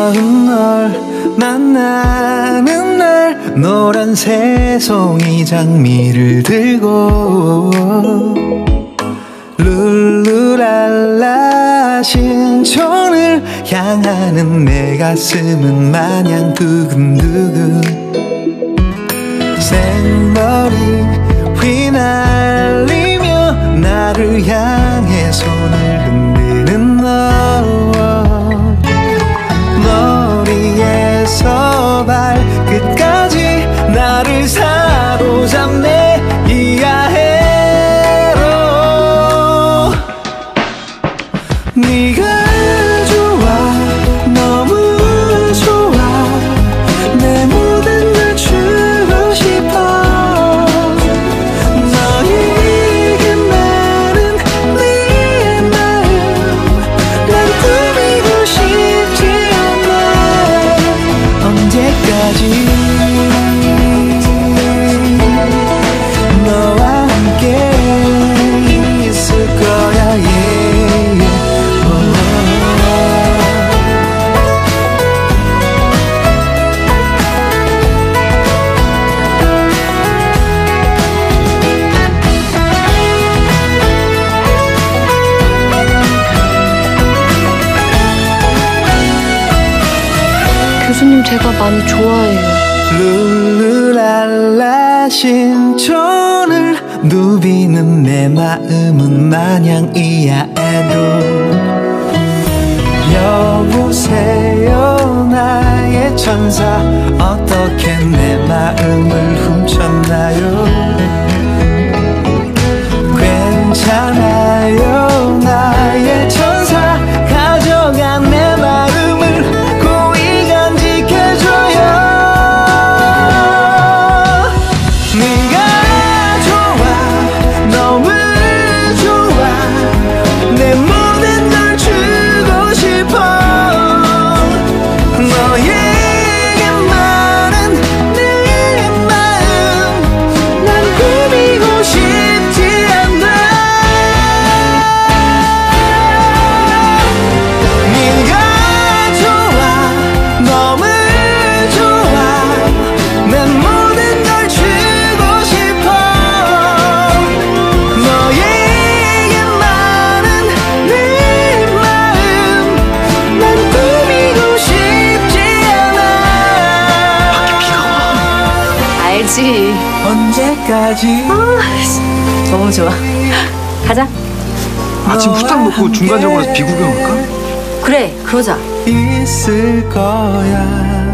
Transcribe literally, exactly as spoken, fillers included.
처음 널 만나는 날 노란 새송이 장미를 들고 룰루랄라 신촌을 향하는 내 가슴은 마냥 두근두근 생머리 휘날리며 나를 향해 손을 흔드는 너 머리에서 발끝까지 나를 사로잡네 이하해로 네가 좋아 너무 좋아 내 모든 걸 주고 싶어 너에게 많은 네 마음 난 꾸미고 싶지 않아 언제까지 너와 함께 있을 거야 yeah. oh. 교수님 제가 많이 좋아해요. 룰루랄라 신촌을 누비는 내 마음은 마냥 이하에도 여보세요 나의 천사 어떻게 내 마음을 훔쳤나요 괜찮아요 나의 천사 가져간 내 마음을 고이 간직해줘요 네가 좋아 너무 좋아 내 모든 걸 주고 싶어 너에게 많은 내 마음 난 꾸미고 싶지 않아 네가 좋아 너무 좋아 내 모든 걸 주고 싶어 너에게 많은 내 마음 난 꾸미고 싶지 않아 알지. 언제까지 너무 좋아. 가자. 아침 후딱 먹고 중간적으로 비구경 할까? 그래, 그러자. 있을 거야